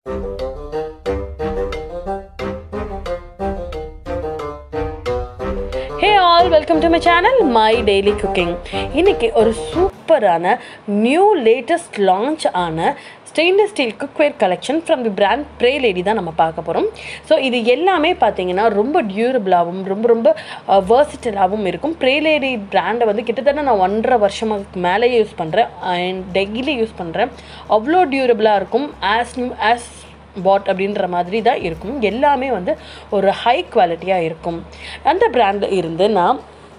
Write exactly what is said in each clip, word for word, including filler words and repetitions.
Hey all, welcome to my channel My Daily Cooking. இன்னைக்கு ஒரு சூப்பரான நியூ லேட்டஸ்ட் லான்ச் ஆன stainless steel cookware collection from the Bray ப்ரே லேடி தான் நம்ம பார்க்க போகிறோம். ஸோ இது எல்லாமே பார்த்தீங்கன்னா ரொம்ப டியூரபிளாகவும் ரொம்ப ரொம்ப வேர்சிட்டலாகவும் இருக்கும். ப்ரே லேடி பிராண்டை வந்து கிட்டத்தட்ட நான் ஒன்றரை வருஷத்துக்கு மேலே யூஸ் பண்ணுறேன் அண்ட் டெய்லி யூஸ் பண்ணுறேன். அவ்வளோ டியூரபிளாக இருக்கும். ஆஸ் நியூ ஆஸ் பாட் அப்படின்ற மாதிரி தான் இருக்கும். எல்லாமே வந்து ஒரு ஹை குவாலிட்டியாக இருக்கும். அந்த பிராண்டில் இருந்து நான்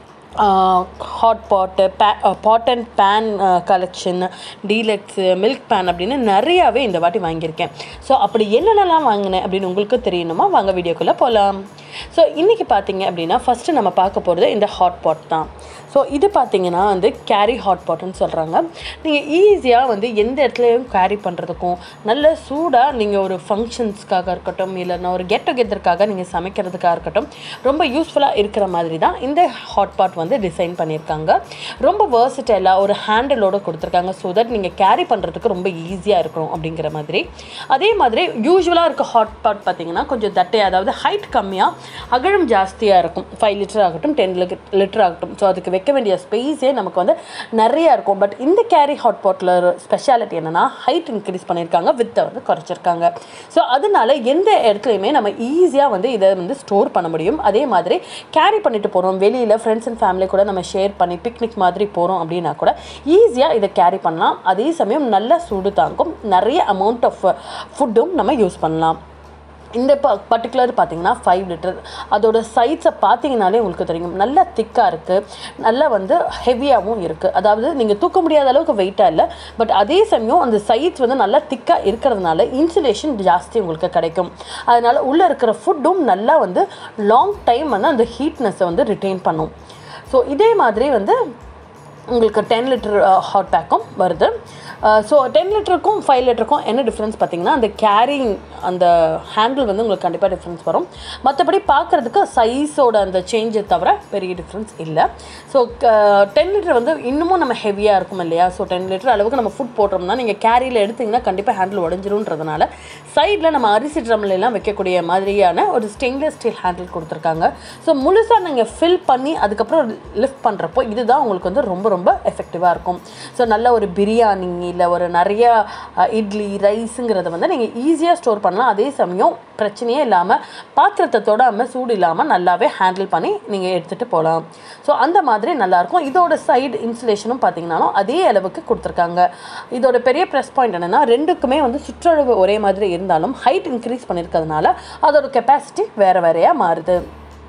ஹாட் பாட்டு பே pot and pan collection, deluxe, milk pan அப்படின்னு நிறையாவே இந்த வாட்டி வாங்கியிருக்கேன். ஸோ அப்படி என்னென்னலாம் வாங்கினேன் அப்படின்னு உங்களுக்கு தெரியணுமா? வாங்க வீடியோக்குள்ளே போகலாம். ஸோ இன்றைக்கி பார்த்தீங்க அப்படின்னா ஃபஸ்ட்டு நம்ம பார்க்க போகிறது இந்த ஹாட் பாட் தான். ஸோ இது பார்த்தீங்கன்னா வந்து கேரி ஹாட் பாட்டுன்னு சொல்கிறாங்க. நீங்கள் ஈஸியாக வந்து எந்த இடத்துலையும் கேரி பண்ணுறதுக்கும், நல்ல சூடாக நீங்கள் ஒரு ஃபங்க்ஷன்ஸ்க்காக இருக்கட்டும், இல்லைன்னா ஒரு கெட் டுகெதருக்காக நீங்கள் சமைக்கிறதுக்காக இருக்கட்டும், ரொம்ப யூஸ்ஃபுல்லாக இருக்கிற மாதிரி தான் இந்த ஹாட் பாட் வந்து டிசைன் பண்ணியிருக்காங்க. ரொம்ப வேர்சிட்டலாக ஒரு ஹேண்டிலோடு கொடுத்துருக்காங்க. ஸோ தட் நீங்கள் கேரி பண்ணுறதுக்கு ரொம்ப ஈஸியாக இருக்கணும் அப்படிங்கிற மாதிரி. அதே மாதிரி யூஸ்வலாக இருக்க ஹாட் பாட் பார்த்தீங்கன்னா கொஞ்சம் தட்டை, அதாவது ஹைட் கம்மியாக அகலம் ஜாஸ்தியாக இருக்கும். ஃபைவ் லிட்டர் ஆகட்டும், டென் லிட்டர் ஆகட்டும். ஸோ அதுக்கு வைக்க வேண்டிய ஸ்பேஸே நமக்கு வந்து நிறையா இருக்கும். பட் இந்த கேரி ஹாட் பாட்டில் ஸ்பெஷாலிட்டி என்னென்னா ஹைட் இன்க்ரீஸ் பண்ணியிருக்காங்க, வித்தை வந்து குறைச்சிருக்காங்க. ஸோ அதனால எந்த இடத்துலையுமே நம்ம ஈஸியாக வந்து இதை வந்து ஸ்டோர் பண்ண முடியும். அதே மாதிரி கேரி பண்ணிட்டு போகிறோம், வெளியில் ஃப்ரெண்ட்ஸ் அண்ட் ஃபேமிலி கூட நம்ம ஷேர் பண்ணி பிக்னிக் மாதிரி போகிறோம் அப்படின்னா கூட ஈஸியாக இதை கேரி பண்ணலாம். அதே சமயம் நல்ல சூடு தாங்கும். நிறைய அமௌண்ட் ஆஃப் ஃபுட்டும் நம்ம யூஸ் பண்ணலாம். இந்த ப பர்டிகுலர் பார்த்தீங்கன்னா ஃபைவ் லிட்டர் அதோட சைஸை பார்த்தீங்கனாலே உங்களுக்கு தெரியும். நல்லா திக்காக இருக்குது, நல்லா வந்து ஹெவியாகவும் இருக்குது. அதாவது நீங்கள் தூக்க முடியாத அளவுக்கு வெயிட்டாக இல்லை, பட் அதே சமயம் அந்த சைஸ் வந்து நல்லா திக்காக இருக்கிறதுனால இன்சுலேஷன் ஜாஸ்தி உங்களுக்கு கிடைக்கும். அதனால் உள்ளே இருக்கிற ஃபுட்டும் நல்லா வந்து லாங் டைம் வந்து அந்த ஹீட்னஸை வந்து ரிட்டைன் பண்ணும். ஸோ இதே மாதிரி வந்து உங்களுக்கு டென் லிட்டர் ஹாட் பேக்கும் வருது. ஸோ டென் லிட்டருக்கும் ஃபைவ் லிட்டருக்கும் என்ன டிஃப்ரென்ஸ் பார்த்தீங்கன்னா அந்த கேரிங் அந்த ஹேண்டில் வந்து உங்களுக்கு கண்டிப்பாக டிஃப்ரென்ஸ் வரும். மற்றபடி பார்க்குறதுக்கு சைஸோட அந்த சேஞ்சை தவிர பெரிய டிஃப்ரென்ஸ் இல்லை. ஸோ டென் லிட்டர் வந்து இன்னமும் நம்ம ஹெவியாக இருக்கும் இல்லையா? ஸோ டென் லிட்டர் அளவுக்கு நம்ம ஃபுட் போட்டோம்னா நீங்கள் கேரியில் எடுத்திங்கன்னா கண்டிப்பாக ஹேண்டில் உடஞ்சிரும்ன்றதுனால சைடில் நம்ம அரிசி ட்ரம்லாம் வைக்கக்கூடிய மாதிரியான ஒரு ஸ்டெயின்லெஸ் ஸ்டீல் ஹேண்டில் கொடுத்துருக்காங்க. ஸோ முழுசாக நீங்கள் ஃபில் பண்ணி அதுக்கப்புறம் லிஃப்ட் பண்ணுறப்போ இதுதான் உங்களுக்கு வந்து ரொம்ப ரொம்ப எஃபெக்டிவாக இருக்கும். ஸோ நல்ல ஒரு பிரியாணி இல்லை ஒரு நிறையா இட்லி ரைஸுங்கிறத வந்து நீங்கள் ஈஸியாக ஸ்டோர் பண்ணலாம். அதே சமயம் பிரச்சனையே இல்லாமல் பாத்திரத்தை தொடாமல் சூடு இல்லாமல் நல்லாவே ஹேண்டில் பண்ணி நீங்கள் எடுத்துகிட்டு போகலாம். ஸோ அந்த மாதிரி நல்லாயிருக்கும். இதோட சைடு இன்சுலேஷனும் பார்த்தீங்கன்னாலும் அதே அளவுக்கு கொடுத்துருக்காங்க. இதோட பெரிய ப்ளஸ் பாயிண்ட் என்னென்னா ரெண்டுக்குமே வந்து சுற்றளவு ஒரே மாதிரி இருந்தாலும் ஹைட் இன்க்ரீஸ் பண்ணியிருக்கிறதுனால அதோட கெப்பாசிட்டி வேறு வேறையாக மாறுது.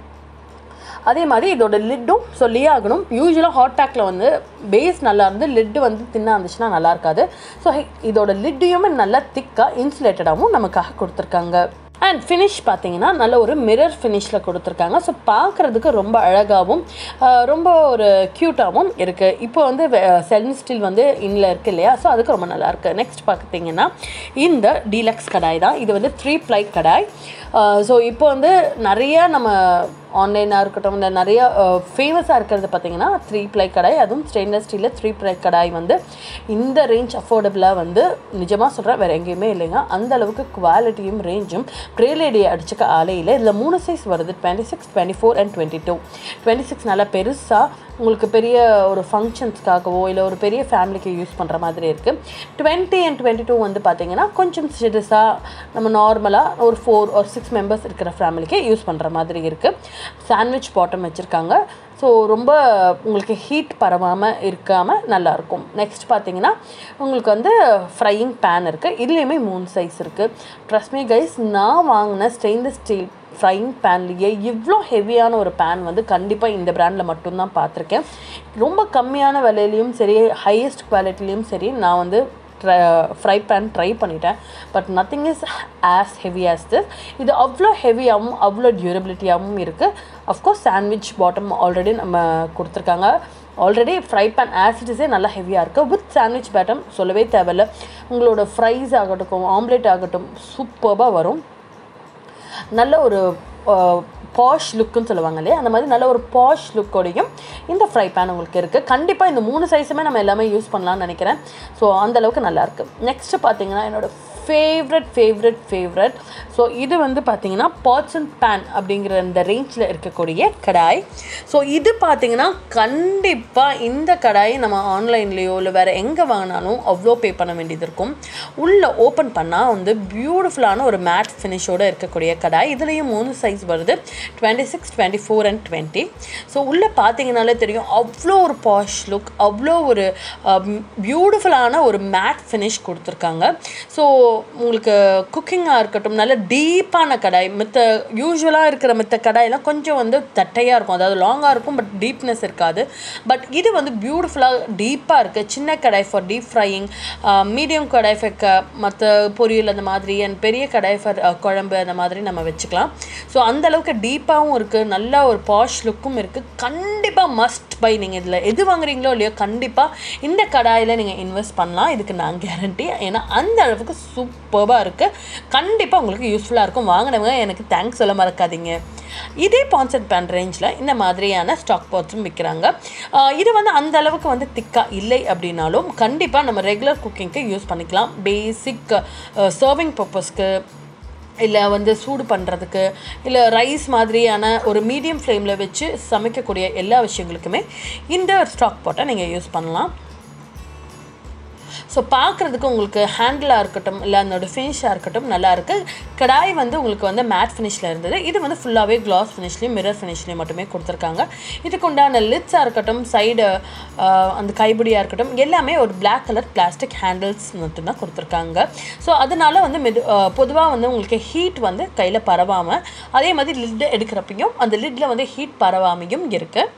அதே மாதிரி இதோட லிட்டும் சொல்லியே ஆகணும். யூஸ்வலாக ஹாட் பேக்கில் வந்து பேஸ் நல்லா இருந்து லிட்டு வந்து தின்னாக இருந்துச்சுன்னா நல்லா இருக்காது. ஸோ இதோட லிட்டையுமே நல்லா திக்காக இன்சுலேட்டடாகவும் நமக்காக கொடுத்துருக்காங்க. அண்ட் ஃபினிஷ் பார்த்தீங்கன்னா நல்ல ஒரு மிரர் ஃபினிஷில் கொடுத்துருக்காங்க. ஸோ பார்க்குறதுக்கு ரொம்ப அழகாகவும் ரொம்ப ஒரு க்யூட்டாகவும் இருக்குது. இப்போ வந்து ஸ்டெயின்லெஸ் ஸ்டீல் வந்து இன்னில் இருக்குது இல்லையா? ஸோ அதுக்கு ரொம்ப நல்லாயிருக்கு. நெக்ஸ்ட் பார்த்தீங்கன்னா இந்த டீலக்ஸ் கடாய் தான். இது வந்து த்ரீ ப்ளை கடாய். ஸோ இப்போ வந்து நிறையா நம்ம ஆன்லைனாக இருக்கட்டும் இல்லை நிறையா ஃபேமஸாக இருக்கிறது பார்த்திங்கன்னா த்ரீ ப்ளை கடாய். அதுவும் ஸ்டெயின்லெஸ் ஸ்டீலில் த்ரீ ப்ளை கடாய் வந்து இந்த ரேஞ்ச் அஃபோர்டபுளாக வந்து நிஜமாக சொல்கிறேன் வேறு எங்கேயுமே இல்லைங்க. அந்த அளவுக்கு குவாலிட்டியும் ரேஞ்சும் ப்ரே லேடியை அடிச்சுக்க ஆலையில். இதில் மூணு சைஸ் வருது, twenty six twenty four and twenty two twenty six நல்லா பெருசாக உங்களுக்கு பெரிய ஒரு ஃபங்க்ஷன்ஸ்க்காகவோ இல்லை ஒரு பெரிய ஃபேமிலிக்கு யூஸ் பண்ணுற மாதிரி இருக்குது. டுவெண்ட்டி அண்ட் டுவெண்ட்டி டூ வந்து பார்த்திங்கன்னா கொஞ்சம் சிறுசாக நம்ம நார்மலாக ஒரு ஃபோர் ஒரு சிக்ஸ் மெம்பர்ஸ் இருக்கிற ஃபேமிலிக்கு யூஸ் பண்ணுற மாதிரி இருக்குது. சாண்ட்விச் பாட்டம் வச்சுருக்காங்க. ஸோ ரொம்ப உங்களுக்கு ஹீட் பரவாமல் இருக்காமல் நல்லாயிருக்கும். நெக்ஸ்ட் பார்த்தீங்கன்னா உங்களுக்கு வந்து ஃப்ரையிங் பேன் இருக்குது. இதுலேயுமே மூணு சைஸ் இருக்குது. ட்ரஸ்ட் மீ கைஸ், நான் வாங்கின ஸ்டெயின்லெஸ் ஸ்டீல் ஃப்ரையிங் பேன்லேயே இவ்வளோ ஹெவியான ஒரு பேன் வந்து கண்டிப்பாக இந்த பிராண்டில் மட்டும்தான் பார்த்துருக்கேன். ரொம்ப கம்மியான விலையிலையும் சரி, ஹையஸ்ட் குவாலிட்டிலையும் சரி நான் வந்து ஃப்ரை பேன் ட்ரை பண்ணிட்டேன். But nothing is as heavy as this. இது அவ்வளோ ஹெவியாகவும் அவ்வளோ டியூரபிலிட்டியாகவும் இருக்குது. அஃப்கோர்ஸ் சாண்ட்விச் பாட்டம் ஆல்ரெடி நம்ம கொடுத்துருக்காங்க. ஆல்ரெடி ஃப்ரை பேன் ஆசிட்ஸே நல்லா ஹெவியாக இருக்குது. வித் சாண்ட்விச் பேட்டம் சொல்லவே தேவையில்லை. உங்களோட ஃப்ரைஸ் ஆகட்டும் ஆம்லேட் ஆகட்டும் சூப்பராக வரும். நல்ல ஒரு பாஷ் லுக்குன்னு சொல்லுவாங்க இல்லையா, அந்த மாதிரி நல்ல ஒரு பாஷ் லுக்கோடையும் இந்த ஃப்ரை பேன் உங்களுக்கு இருக்குது. கண்டிப்பாக இந்த மூணு சைஸுமே நம்ம எல்லாமே யூஸ் பண்ணலாம்னு நினைக்கிறேன். ஸோ அந்தளவுக்கு நல்லாயிருக்கு. நெக்ஸ்ட்டு பார்த்தீங்கன்னா என்னோடய ஃபேவரட் ஃபேவரட் ஃபேவரட். ஸோ இது வந்து பார்த்திங்கன்னா பாட்ஸ் அண்ட் பேன் அப்படிங்கிற இந்த ரேஞ்சில் இருக்கக்கூடிய கடாய். ஸோ இது பார்த்திங்கன்னா கண்டிப்பாக இந்த கடாயை நம்ம ஆன்லைன்லேயோ இல்லை வேறு எங்கே வாங்கினாலும் அவ்வளோ பே பண்ண வேண்டியது இருக்கும். உள்ளே ஓப்பன் பண்ணால் வந்து பியூட்டிஃபுல்லான ஒரு மேட் ஃபினிஷோடு இருக்கக்கூடிய கடாய். இதுலேயும் மூணு சைஸ் வருது, twenty six twenty four and twenty. So உள்ளே பார்த்தீங்கனாலே தெரியும் அவ்வளோ ஒரு பாஷ் லுக், அவ்வளோ ஒரு பியூட்டிஃபுல்லான ஒரு மேட் ஃபினிஷ் கொடுத்துருக்காங்க. ஸோ உங்களுக்கு குக்கிங்காக இருக்கட்டும், நல்ல டீப்பான கடாய். மித்த யூஸ்வலாக இருக்கிற மித்த கடாயெல்லாம் கொஞ்சம் வந்து தட்டையாக இருக்கும், அதாவது லாங்காக இருக்கும், பட் டீப்னஸ் இருக்காது. பட் இது வந்து பியூட்டிஃபுல்லாக டீப்பாக இருக்குது. சின்ன kadai for deep frying, medium kadai for க மற்ற பொரியல் அந்த மாதிரி, அண்ட் பெரிய கடாய் ஃபார் குழம்பு அந்த மாதிரி நம்ம வச்சுக்கலாம். ஸோ அந்தளவுக்கு டீப்பாகவும் இருக்குது, நல்ல ஒரு பாஷ் லுக்கும் இருக்குது. கண்டிப்பாக மஸ்ட் பை. நீங்கள் இதில் எது வாங்குறீங்களோ இல்லையோ கண்டிப்பாக இந்த கடாயில் நீங்கள் இன்வெஸ்ட் பண்ணலாம், இதுக்கு நான் கேரண்டி. ஏன்னா அந்த அளவுக்கு சூப்பராக இருக்குது, கண்டிப்பாக உங்களுக்கு யூஸ்ஃபுல்லாக இருக்கும். வாங்கினவங்க எனக்கு தேங்க்ஸ் சொல்ல மறக்காதீங்க. இதே பாட்ஸ் அண்ட் பேன் ரேஞ்சில் இந்த மாதிரியான ஸ்டாக் பாட்ஸும் விற்கிறாங்க. இது வந்து அந்த அளவுக்கு வந்து திக்காக இல்லை அப்படின்னாலும் கண்டிப்பாக நம்ம ரெகுலர் குக்கிங்க்கு யூஸ் பண்ணிக்கலாம். பேசிக் சர்விங் பர்பஸ்க்கு, இல்லை வந்து சூடு பண்ணுறதுக்கு, இல்லை ரைஸ் மாதிரியான ஒரு மீடியம் ஃப்ளேமில் வச்சு சமைக்கக்கூடிய எல்லா விஷயங்களுக்குமே இந்த ஸ்டாக் பாட்டை நீங்கள் யூஸ் பண்ணலாம். ஸோ பார்க்குறதுக்கு உங்களுக்கு ஹேண்டிலாக இருக்கட்டும், இல்லை அதோட ஃபினிஷாக இருக்கட்டும் நல்லாயிருக்கு. கடாய் வந்து உங்களுக்கு வந்து மேட் ஃபினிஷில் இருந்தது, இது வந்து ஃபுல்லாகவே கிளாஸ் ஃபினிஷ்லேயும் மிரர் ஃபினிஷ்லேயும் மட்டுமே கொடுத்துருக்காங்க. இதுக்கு உண்டான லிட்ஸாக இருக்கட்டும், சைடு அந்த கைப்பிடியாக இருக்கட்டும், எல்லாமே ஒரு பிளாக் கலர் பிளாஸ்டிக் ஹேண்டில்ஸ் மட்டும்தான் கொடுத்துருக்காங்க. ஸோ அதனால் வந்து மெது பொதுவாக வந்து உங்களுக்கு ஹீட் வந்து கையில் பரவாமல், அதே மாதிரி லிட் எடுக்கிறப்பையும் அந்த லிட்டில் வந்து ஹீட் பரவாமையும் இருக்குது.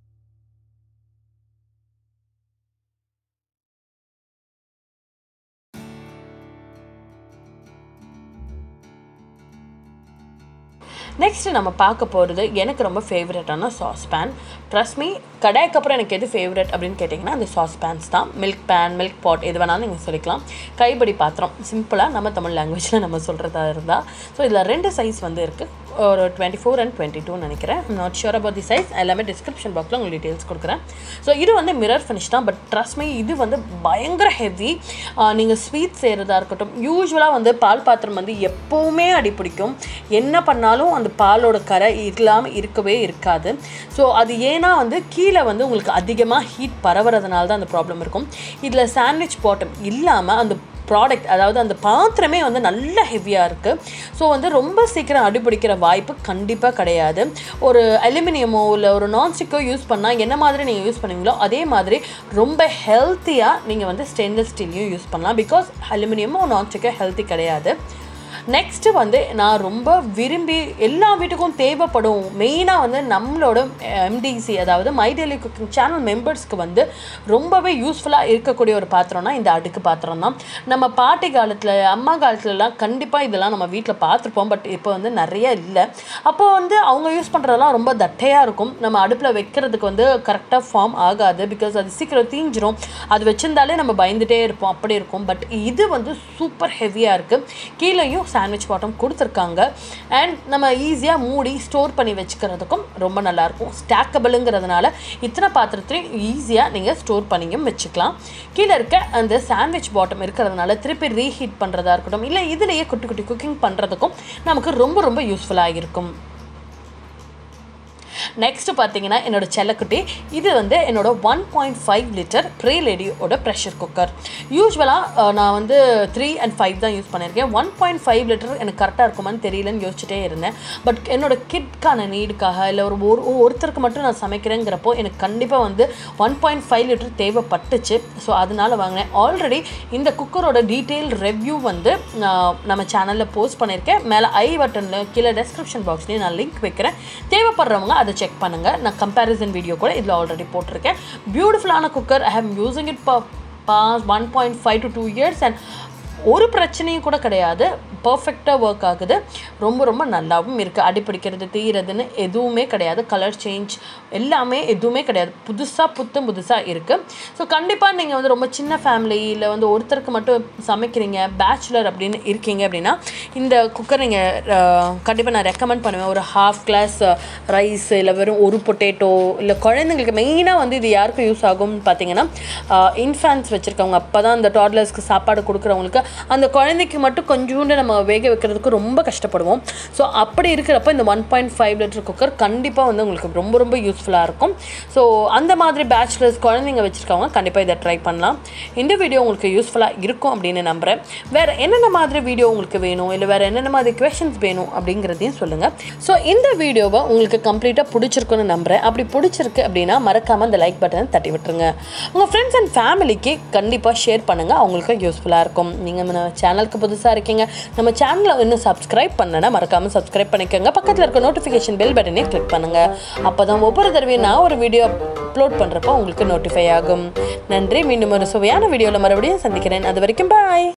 நெக்ஸ்ட்டு நம்ம பார்க்க போகிறது எனக்கு ரொம்ப ஃபேவரட்டான சாஸ் பேன். ட்ரஸ்ட் மீ, கடாய்க்கு அப்புறம் எனக்கு எது ஃபேவரட் அப்படின்னு கேட்டிங்கன்னா அந்த சாஸ் பேன்ஸ் தான். மில்க் பேன், மில்க் பாட் எது வேணாலும் நீங்கள் சொல்லிக்கலாம். கைப்படி பாத்திரம் சிம்பிளாக நம்ம தமிழ் லாங்குவேஜில் நம்ம சொல்கிறதா இருந்தால். ஸோ இதில் ரெண்டு சைஸ் வந்து இருக்குது, ஒரு twenty four and twenty two நினைக்கிறேன். Not sure about the size, எல்லாமே டிஸ்கிரிப்ஷன் பாக்ஸில் உங்களுக்கு டீட்டெயில்ஸ் கொடுக்குறேன். ஸோ இது வந்து மிரர் ஃபினிஷ் தான், பட் ட்ரஸ்ட் மீ இது வந்து பயங்கர ஹெவி. நீங்கள் ஸ்வீட் செய்கிறதா இருக்கட்டும், யூஸ்வலாக வந்து பால் பாத்திரம் வந்து எப்போவுமே அடி பிடிக்கும், என்ன பண்ணாலும் அந்த பாலோட கரை இல்லாமல் இருக்கவே இருக்காது. ஸோ அது ஏன்னா வந்து கீழே வந்து உங்களுக்கு அதிகமாக ஹீட் பரவுறதுனால தான் அந்த ப்ராப்ளம் இருக்கும். இதில் சாண்ட்விச் பாட்டம் இல்லாமல் அந்த ப்ராடக்ட், அதாவது அந்த பாத்திரமே வந்து நல்ல ஹெவியாக இருக்குது. ஸோ வந்து ரொம்ப சீக்கிரம் அடிபிடிக்கிற வாய்ப்பு கண்டிப்பாக கிடையாது. ஒரு அலுமினியமோ இல்லை ஒரு நான்ஸ்டிக்கோ யூஸ் பண்ணால் என்ன மாதிரி நீங்கள் யூஸ் பண்ணுவீங்களோ அதே மாதிரி ரொம்ப ஹெல்த்தியாக நீங்கள் வந்து ஸ்டெயின்லெஸ் ஸ்டீலையும் யூஸ் பண்ணலாம். பிகாஸ் அலுமினியமோ நான்ஸ்டிக்கோ ஹெல்த்தி கிடையாது. நெக்ஸ்ட்டு வந்து நான் ரொம்ப விரும்பி எல்லா வீட்டுக்கும் தேவைப்படும், மெயினாக வந்து நம்மளோட எம்டிசி அதாவது மை டெய்லி குக்கிங் சேனல் மெம்பர்ஸ்க்கு வந்து ரொம்பவே யூஸ்ஃபுல்லாக இருக்கக்கூடிய ஒரு பாத்திரம்னா இந்த அடுக்கு பாத்திரம் தான். நம்ம பாட்டி காலத்தில், அம்மா காலத்துலலாம் கண்டிப்பாக இதெல்லாம் நம்ம வீட்டில் பார்த்துருப்போம், பட் இப்போ வந்து நிறைய இல்லை. அப்போ வந்து அவங்க யூஸ் பண்ணுறதெல்லாம் ரொம்ப தட்டையாக இருக்கும், நம்ம அடுப்பில் வைக்கிறதுக்கு வந்து கரெக்டாக ஃபார்ம் ஆகாது. பிகாஸ் அது சீக்கிரம் தீஞ்சிரும், அது வச்சுருந்தாலே நம்ம பயந்துகிட்டே இருப்போம், அப்படி இருக்கும். பட் இது வந்து சூப்பர் ஹெவியாக இருக்குது, கீழேயும் சாண்ட்விச் பாட்டம் கொடுத்துருக்காங்க. அண்ட் நம்ம ஈஸியாக மூடி ஸ்டோர் பண்ணி வச்சுக்கிறதுக்கும் ரொம்ப நல்லாயிருக்கும். ஸ்டாக்கபிளுங்கிறதுனால இத்தனை பாத்திரத்தையும் ஈஸியாக நீங்கள் ஸ்டோர் பண்ணியும் வச்சுக்கலாம். கீழே இருக்க அந்த சாண்ட்விச் பாட்டம் இருக்கிறதுனால திருப்பி ரீஹீட் பண்ணுறதா இருக்கட்டும், இல்லை இதிலேயே குட்டி குட்டி குக்கிங் பண்ணுறதுக்கும் நமக்கு ரொம்ப ரொம்ப யூஸ்ஃபுல்லாக இருக்கும். நெக்ஸ்ட்டு பார்த்தீங்கன்னா என்னோடய செல்லக்குட்டி, இது வந்து என்னோட one point five litre Bray லேடியோட ப்ரெஷர் குக்கர். யூஸ்வலாக நான் வந்து த்ரீ அண்ட் ஃபைவ் தான் யூஸ் பண்ணியிருக்கேன். ஒன் பாயிண்ட் ஃபைவ் லிட்டர் எனக்கு கரெக்டாக இருக்குமான்னு தெரியலன்னு யோசிச்சுட்டே இருந்தேன். பட் என்னோடய கிட்கான நீடுக்காக இல்லை ஒரு ஒரு ஒருத்தருக்கு மட்டும் நான் சமைக்கிறேங்கிறப்போ எனக்கு கண்டிப்பாக வந்து ஒன் பாயிண்ட் ஃபைவ் லிட்டர் தேவைப்பட்டுச்சு. ஸோ அதனால் வாங்கினேன். ஆல்ரெடி இந்த குக்கரோட டீட்டெயில் ரிவ்யூ வந்து நான் நம்ம சேனலில் போஸ்ட் பண்ணியிருக்கேன். மேலே ஐ பட்டனில் கீழே டெஸ்கிரிப்ஷன் பாக்ஸ்லேயும் நான் லிங்க் வைக்கிறேன், தேவைப்படுறவங்க அதை செக் பண்ணுங்கள். நான் கம்பேரிசன் வீடியோ கூட இதில் ஆல்ரெடி போட்டிருக்கேன். பியூட்டிஃபுல்லான cooker. I have using it past one point five to two years and ஒரு பிரச்சனையும் கூட கிடையாது. பர்ஃபெக்டாக ஒர்க் ஆகுது. ரொம்ப ரொம்ப நல்லாவும் இருக்குது. அடிப்பிடிக்கிறது தீரதுன்னு எதுவுமே கிடையாது. கலர் சேஞ்ச் எல்லாமே எதுவுமே கிடையாது. புதுசாக புத்தம் புதுசாக இருக்குது. ஸோ கண்டிப்பாக நீங்கள் வந்து ரொம்ப சின்ன ஃபேமிலி இல்லை வந்து ஒருத்தருக்கு மட்டும் சமைக்கிறீங்க, பேச்சுலர் அப்படின்னு இருக்கீங்க அப்படின்னா இந்த குக்கர் நீங்கள் கண்டிப்பாக நான் ரெக்கமெண்ட் பண்ணுவேன். ஒரு ஹாஃப் கிளாஸ் ரைஸ் இல்லை வெறும் ஒரு பொட்டேட்டோ இல்லை குழந்தைங்களுக்கு மெயினாக வந்து இது யாருக்கும் யூஸ் ஆகும்னு பார்த்தீங்கன்னா இன்ஃபேன்ட்ஸ் வச்சுருக்கவங்க, அப்போ தான் அந்த டாட்லர்ஸ்க்கு சாப்பாடு கொடுக்குறவங்களுக்கு அந்த குழந்தைக்கு மட்டும் கொஞ்சோண்டு நம்ம வேக வைக்கிறதுக்கு ரொம்ப கஷ்டப்படுவோம். ஸோ அப்படி இருக்கிறப்ப இந்த one point five litre cooker கண்டிப்பாக வந்து உங்களுக்கு ரொம்ப ரொம்ப யூஸ்ஃபுல்லாக இருக்கும். ஸோ அந்த மாதிரி பேச்சுலர்ஸ் குழந்தைங்க வச்சுருக்கவங்க கண்டிப்பாக இதை ட்ரை பண்ணலாம். இந்த வீடியோ உங்களுக்கு யூஸ்ஃபுல்லாக இருக்கும் அப்படின்னு நம்புகிறேன். வேறு என்னென்ன மாதிரி வீடியோ உங்களுக்கு வேணும் இல்லை வேறு என்னென்ன மாதிரி கொஷின்ஸ் வேணும் அப்படிங்கிறதையும் சொல்லுங்கள். ஸோ இந்த வீடியோவை உங்களுக்கு கம்ப்ளீட்டாக பிடிச்சிருக்குன்னு நம்புகிறேன். அப்படி பிடிச்சிருக்கு அப்படின்னா மறக்காமல் அந்த லைக் பட்டனை தட்டி விட்டுருங்க. உங்கள் ஃப்ரெண்ட்ஸ் அண்ட் ஃபேமிலிக்கு கண்டிப்பாக ஷேர் பண்ணுங்கள், அவங்களுக்கு யூஸ்ஃபுல்லாக இருக்கும். நீங்கள் நம்ம சேனலுக்கு புதுசாக இருக்கீங்க, நம்ம சேனலை இன்னும் சப்ஸ்கிரைப் பண்ணனா மறக்காமல் சப்ஸ்கிரைப் பண்ணிக்கோங்க. பக்கத்தில் இருக்க நோட்டிஃபிகேஷன் பெல் பட்டனே கிளிக் பண்ணுங்கள். அப்போ தான் ஒவ்வொரு தடவையும் நான் ஒரு வீடியோ அப்லோட் பண்ணுறப்போ உங்களுக்கு நோட்டிஃபை ஆகும். நன்றி. மீண்டும் ஒரு சுவையான வீடியோவில் மறுபடியும் சந்திக்கிறேன். அது வரைக்கும் பாய்.